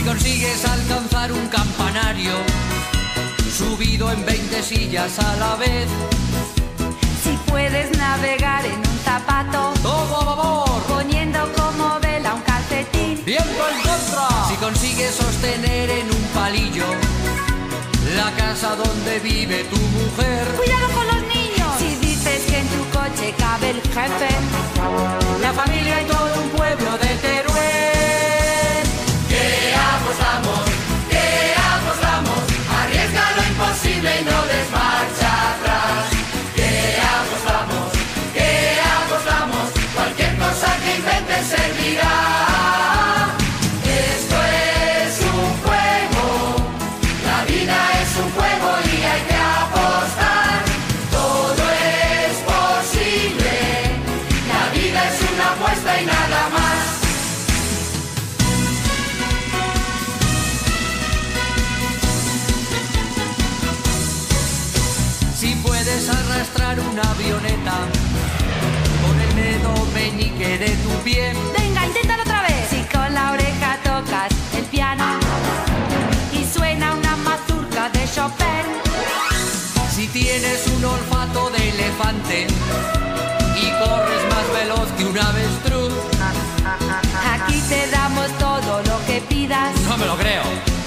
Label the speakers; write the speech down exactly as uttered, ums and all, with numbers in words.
Speaker 1: Si consigues alcanzar un campanario subido en veinte sillas a la vez,
Speaker 2: si puedes navegar en un zapato,
Speaker 1: todo a favor,
Speaker 2: poniendo como vela un calcetín,
Speaker 1: viento en contra. Si consigues sostener en un palillo la casa donde vive tu mujer,
Speaker 2: cuidado con los niños. Si dices que en tu coche cabe el jefe,
Speaker 1: la familia y todo un pueblo de Teruel.
Speaker 3: ¿Qué apostamos? ¿Qué apostamos? Arriesga lo imposible y no des marcha atrás. ¿Qué apostamos? ¿Qué apostamos? Cualquier cosa que inventes servirá. Esto es un juego, la vida es un juego y hay que apostar. Todo es posible, la vida es una apuesta y nada más.
Speaker 1: Si puedes arrastrar una avioneta con el dedo meñique de tu pie,
Speaker 2: venga, inténtalo otra vez. Si con la oreja tocas el piano y suena una mazurca de Chopin,
Speaker 1: si tienes un olfato de elefante y corres más veloz que un avestruz,
Speaker 2: aquí te damos todo lo que pidas.
Speaker 1: no me lo creo.